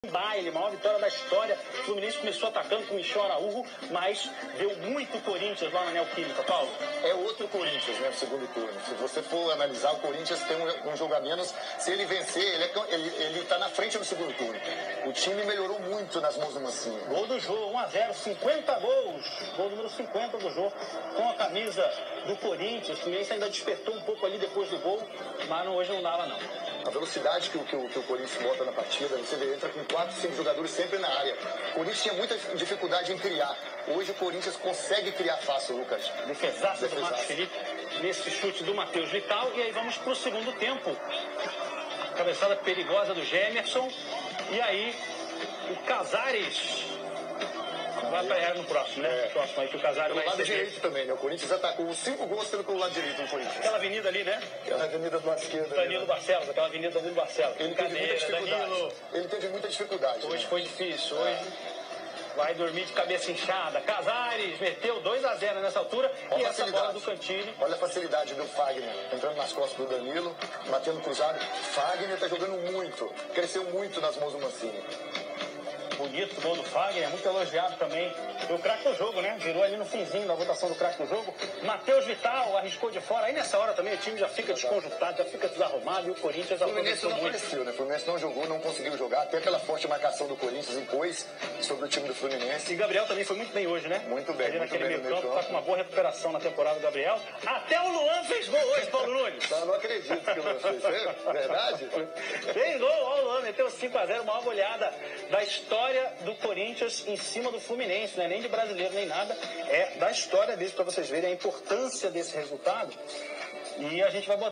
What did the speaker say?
Baile, maior vitória da história. O Fluminense começou atacando com o Michel Araújo, mas deu muito Corinthians lá na Neoquímica, Paulo. É outro Corinthians, né, no segundo turno. Se você for analisar, o Corinthians tem um jogo a menos. Se ele vencer, ele tá na frente no segundo turno. O time melhorou muito nas mãos do Mancini. Gol do Jô, 1-0, 50 gols. Gol número 50 do Jô, com a camisa do Corinthians. O Fluminense ainda despertou um pouco ali depois do gol, mas hoje não dava, não. A velocidade que o Corinthians bota na partida, você vê, entra com 4, 5 jogadores sempre na área. O Corinthians tinha muita dificuldade em criar. Hoje o Corinthians consegue criar fácil, Lucas. Defesaça do Marcos Felipe nesse chute do Matheus Vital. E aí vamos para o segundo tempo. Cabeçada perigosa do Gemerson. E aí o Casares vai para no próximo, né? Próximo aí que o Casares vai receber. Do lado direito também, né? O Corinthians atacou 5 gols pelo lado direito do Corinthians. Aquela avenida ali, né? Aquela avenida do lado esquerdo. Danilo Barcelos, aquela avenida Danilo Barcelos. Ele teve muita dificuldade. Ele teve muita dificuldade. Hoje foi difícil. Hoje vai dormir de cabeça inchada. Casares meteu 2-0 nessa altura. Olha e essa bola do Cantini. Olha a facilidade do Fagner, entrando nas costas do Danilo, batendo cruzado. Fagner tá jogando muito, cresceu muito nas mãos do Mancini. Bonito o gol do Fagner, muito elogiado também. Foi o craque do jogo, né? Virou ali no finzinho da votação do craque do jogo. Matheus Vital arriscou de fora. Aí nessa hora também o time já fica desconjuntado, já fica desarrumado. E o Corinthians aproveitou muito. Apareceu, né? O Fluminense não jogou, não conseguiu jogar. Até pela forte marcação do Corinthians impôs sobre o time do Fluminense. E Gabriel também foi muito bem hoje, né? Muito bem, ali muito naquele bem meio campo. Tá com uma boa recuperação na temporada do Gabriel. Até o Luan fez gol hoje, Paulo Nunes. Eu não acredito que o Luan fez. É verdade? Fez gol, ó, o Luan meteu 5-0, maior goleada da história do Corinthians em cima do Fluminense, não é nem de brasileiro nem nada, é da história deles, para vocês verem a importância desse resultado. E a gente vai botar